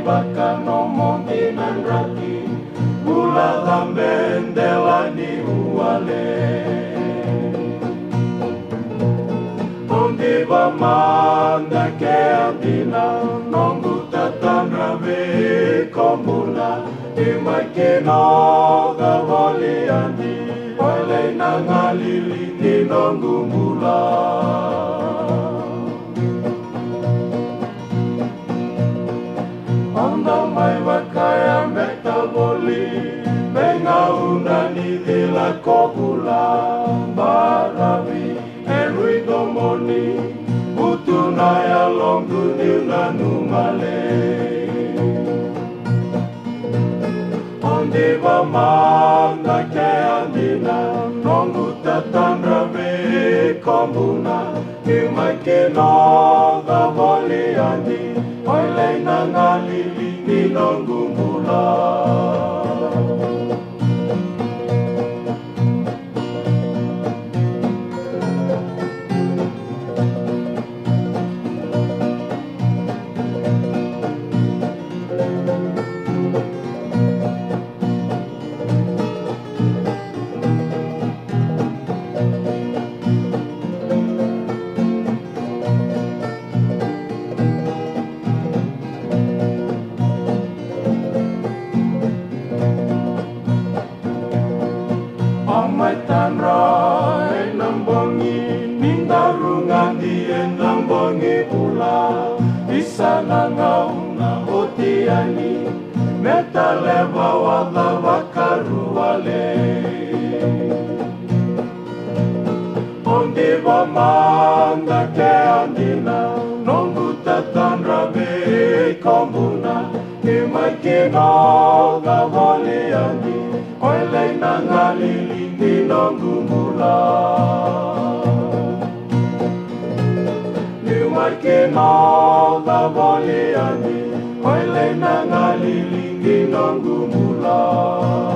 baka no monti nandraki Gula gambendela ni uale Ondi bamanda ke andina Nongu tatandra ve komuna Imakino gavoli andi Oile nangalili ni nongu mula Onda mai wakaya metaboli Venga unani de la copula Baravi Erui domoni Utunaya longu nila numale Ondi vamanda ke andina Nongu tatandra ve komuna Imakino gavoli andi Oile nangalili ni nongu mula Amai tanra enambongi Nindarungan di enambongi pula Isana ngauna otiani Metaleva wada wakaruale Ondi vamanda ke andina Nongu tatandra ve komuna Imakino gavoli andi Oile nangalili ni nongu mula Imakino gavoli andi Oile nangalili ni nongu mula